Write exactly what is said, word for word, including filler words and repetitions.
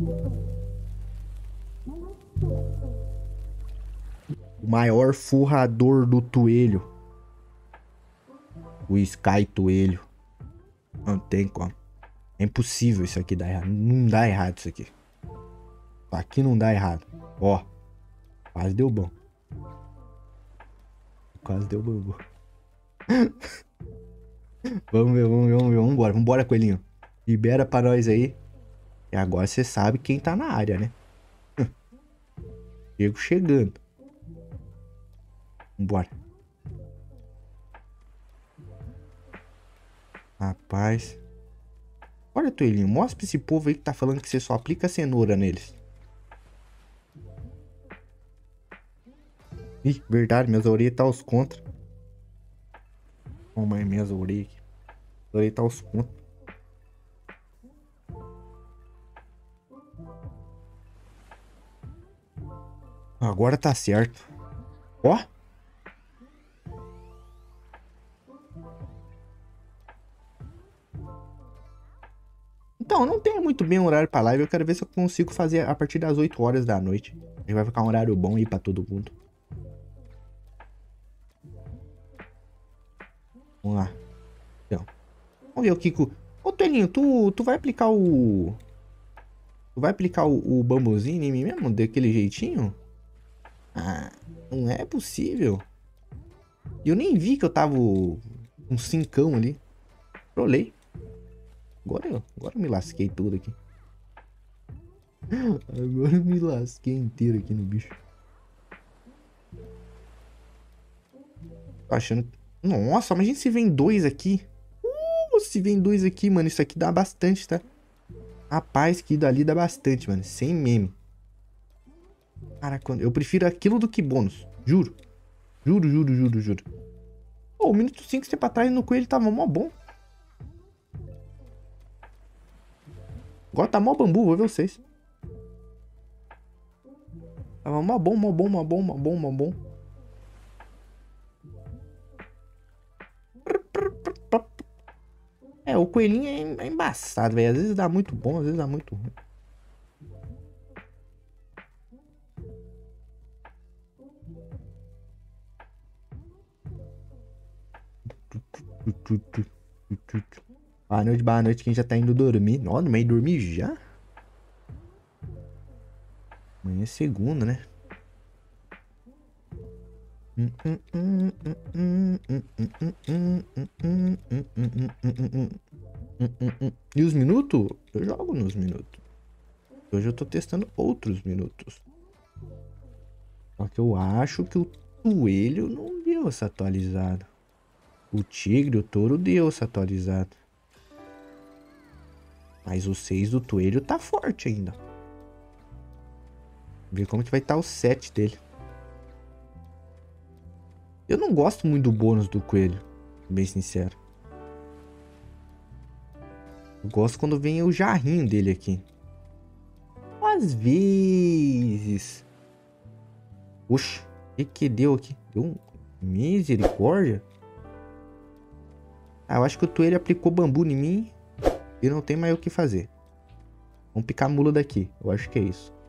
O maior furrador do Toelho. O Sky Toelho. Não tem como. É impossível isso aqui dar errado. Não dá errado isso aqui. Aqui não dá errado. Ó. Quase deu bom. Quase deu bom. Vamos ver, vamos ver, vamos ver. Vambora, vambora, coelhinho. Libera pra nós aí. E agora você sabe quem tá na área, né? Chego chegando. Vambora. Rapaz. Olha, Toelhinho, mostra pra esse povo aí que tá falando que você só aplica cenoura neles. Ih, verdade, minhas orelhas tá aos contra. Toma aí minhas orelhas aqui. Minhas orelhas tá aos contra. Agora tá certo. Ó. Então, não tem muito bem um horário pra live. Eu quero ver se eu consigo fazer a partir das oito horas da noite. Aí vai ficar um horário bom aí pra todo mundo. Vamos lá. Então, vamos ver o Kiko. Ô, Toelhinho, tu, tu vai aplicar o... Tu vai aplicar o, o bambuzinho em mim mesmo? Daquele jeitinho? Ah, não é possível. Eu nem vi que eu tava um cincão ali. Trolei. Agora eu, agora eu me lasquei tudo aqui. Agora eu me lasquei inteiro aqui no bicho. Tô achando... Nossa, imagina se vem dois aqui. Uh, se vem dois aqui, mano. Isso aqui dá bastante, tá? Rapaz, que dali dá bastante, mano. Sem meme. Caraca, eu prefiro aquilo do que bônus. Juro. Juro, juro, juro, juro. Pô, o minuto cinco tempo atrás no coelho tava mó bom. Agora tá mó bambu, vou ver vocês. Tava mó bom, mó bom, mó bom, mó bom, mó bom. É, o coelhinho é, é embaçado, velho. Às vezes dá muito bom, às vezes dá muito ruim. Boa noite, boa noite. Quem já tá indo dormir? Ó, no meio dormir já? Amanhã é segunda, né? E os minutos? Eu jogo nos minutos. Hoje eu tô testando outros minutos. Só que eu acho que o Toelho não deu essa atualizada. O Tigre, o Touro deu essa atualizada. Mas o seis do Toelho tá forte ainda. Ver como que vai estar o sete dele. Eu não gosto muito do bônus do coelho, bem sincero. Eu gosto quando vem o jarrinho dele aqui. Às vezes. Oxe, o que que deu aqui? Deu um... Misericórdia. Ah, eu acho que o Toelho aplicou bambu em mim e não tem mais o que fazer. Vamos picar a mula daqui. Eu acho que é isso.